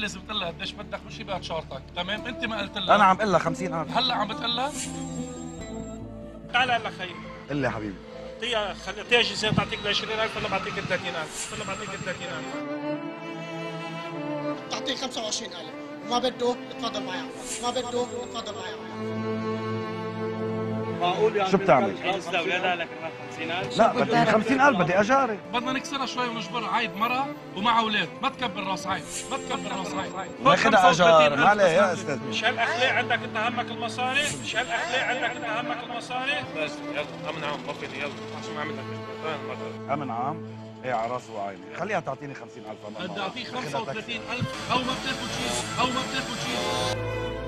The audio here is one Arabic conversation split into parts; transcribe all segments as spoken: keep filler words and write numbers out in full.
لازم تقول لها قديش بدك وشي بقى شارطك، تمام؟ انت ما قلت لها. انا عم اقول لها خمسين ألف. هلا عم بتقول لها؟ تعال هلا خيي. قل لي يا حبيبي. اعطيها خلي اعطيها جنسيه تعطيك ال عشرين ألف ولا بعطيك ال ثلاثين ألف؟ ولا بعطيك ال ثلاثين ألف؟ تعطيه خمسة وعشرين ألف، ما بده تفضل معي، ما بده تفضل معي. معقول يعني شو بتعمل؟ لسه اولادها لك خمسين ألف؟ لا بدي خمسين ألف بدي اجاري. بدنا نكسرها شوي ونجبرها. عايد مرة ومع اولاد، ما تكبر راس عيد، ما تكبر راس عيد. ماخذها اجار، ما عليه يا استاذ. مش هالاخلاق عندك انت همك المصاري؟ مش هالاخلاق عندك انت همك المصاري؟ بس يلا امن عام طفلي يلا عشان ما عملت لك امن عام؟ ايه على راسي وعيني، خليها تعطيني خمسين ألف. بدي اعطيه خمسة وثلاثين ألف او ما بتاخذ شيء، او ما بتاخذ شيء.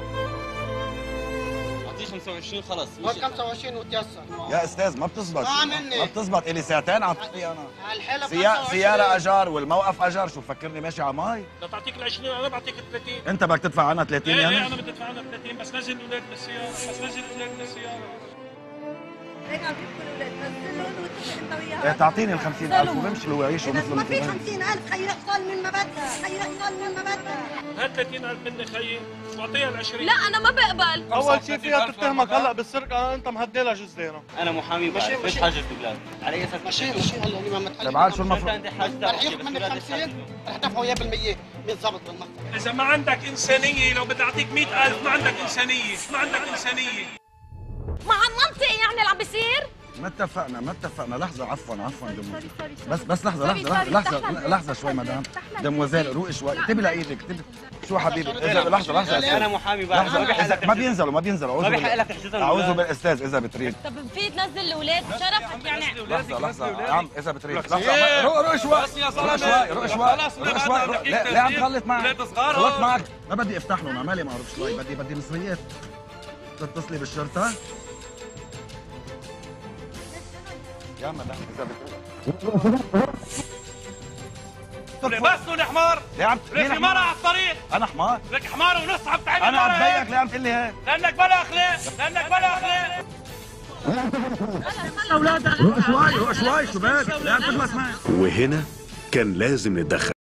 اعطيه خمسة وعشرين خلص. هو خمسة وعشرين وتيسر. يا استاذ ما بتزبط. ما مني. ما بتزبط، الي ساعتين عم تحكي انا. الحلة سيا... سيارة اجار والموقف اجار، شو فكرني ماشي على مي؟ بدي تعطيك ال عشرين انا بعطيك ال ثلاثين. انت بدك تدفع عنها ثلاثين ايه يعني؟ ايه انا بدي ادفع عنها ثلاثين بس نزل الاولاد من السياره، بس نزل الاولاد من السياره. هيك عم بيحكوا الاولاد نزلهم وتمشي انت وياها. ايه تعطيني ال خمسين ألف وبمشي ويعيشوا بس مثل ما في مثل خمسين ألف، خيي اقل من ما بدها، خيي اقل من ما بدها. هات ثلاثين ألف مني خيي واعطيها ال عشرين. لا انا ما بقبل. اول شيء فيها تتهمك هلا بالسرقه، انت مهدي لها جزدينه. انا محامي ماشي، بعرف ايش ماشي. حاجه الاولاد على اساس ماشي ماشي هلا اليوم ما تحل. تبعال شو المفروض؟ عندي حاجه رح ياخذ منك خمسين رح تدفعوا اياه بالمية مين ضابط بالمكتب. اذا ما عندك انسانيه لو بدي اعطيك مئة ألف ما عندك انسانيه، ما عندك انسانيه. مع المنطق يعني اللي عم بيصير؟ ما اتفقنا ما اتفقنا. لحظة عفوا عفوا دم. سوري سوري سوري. بس بس لحظة سوري، لحظة سوري، لحظة استحمل، لحظة لحظة شوي استحمل، مدام استحمل. دموزيل روقي شوي، اكتبي لايدك اكتبي. شو حبيبي إذا لحظة لحظة انا محامي بعرف لحظة ما بحق إذا لك ما تحجزهم. بينزلوا ما بينزلوا ما بحق لك تحجزهم. أعوذ بالأستاذ إذا بتريد. طب في تنزل الاولاد شرفك يعني. لحظة لحظة يا عم إذا بتريد لحظة روق روق شوي روق شوي روق شوي روق شوي روق. لا لا عم تغلط معك غلط معك. ما بدي افتح له مالي ما اعرف شوي بدي بدي مصريات. تتصلي بالشرطة يا مدام إذا بتريد. بس نون حمار. ليه عم لك حمار على الطريق. أنا حمار؟ لك حمار ونص عم تعمل أنا عم بضايقك ليه عم تقول لي هيك؟ لانك بلا اخلاق، لانك بلا اخلاق. روق شوي روق شوي شو بك؟ ليه عم تغلط معي؟ وهنا كان لازم نتدخل.